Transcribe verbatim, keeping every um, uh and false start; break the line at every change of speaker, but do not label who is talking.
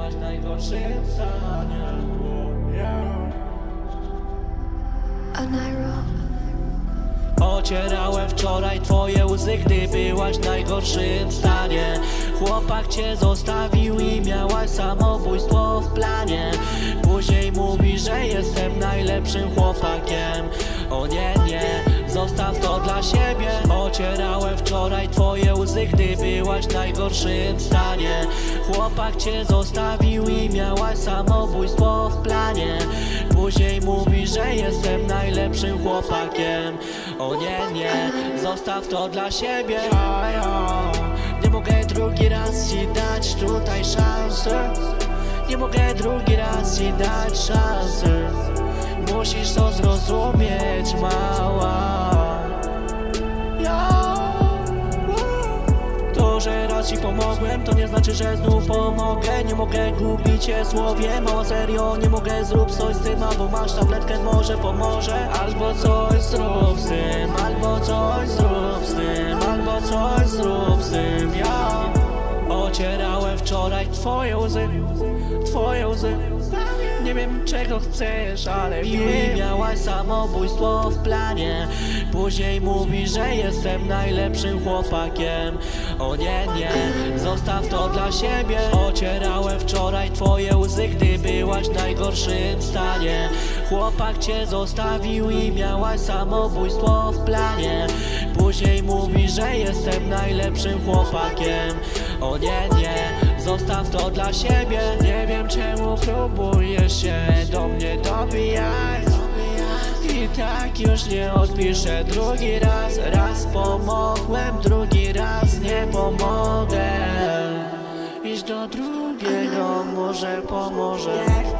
byłaś w najgorszym stanie. Ocierałem wczoraj twoje łzy, gdy byłaś w najgorszym stanie. Chłopak cię zostawił i miałaś samobójstwo w planie. Później mówi, że jestem najlepszym chłopakiem. O nie, nie, zostaw to dla siebie. Ocierałem wczoraj twoje łzy, gdy byłaś w najgorszym stanie. Chłopak cię zostawił i miałaś samobójstwo w planie. Później mówi, że jestem najlepszym chłopakiem. O nie, nie, zostaw to dla siebie. Nie mogę drugi raz ci dać tutaj szansę. Nie mogę drugi raz ci dać szansę. Musisz to zrozumieć, mała. To, że raz ci pomogłem, to nie znaczy, że znów pomogę. Nie mogę gubić się słowiem, o serio. Nie mogę, zrób coś z tym, albo masz tabletkę, może pomoże. Albo coś zrób z tym, albo coś zrób z tym, albo coś zrób z tym, ja. Ocierałem wczoraj twoje łzy, twoje łzy. Nie wiem czego chcesz, ale wiem. Miałaś samobójstwo w planie. Później mówi, że jestem najlepszym chłopakiem. O nie, nie, zostaw to dla siebie. Ocierałem wczoraj twoje łzy, gdy byłaś w najgorszym stanie. Chłopak cię zostawił i miałaś samobójstwo w planie. Później mówi, że jestem najlepszym chłopakiem. O nie, nie, zostaw to dla siebie. Nie wiem czemu próbujesz się do mnie dobijać. I tak już nie odpiszę drugi raz. Raz pomogłem, drugi raz nie pomogę. Idź do drugiego, może pomoże.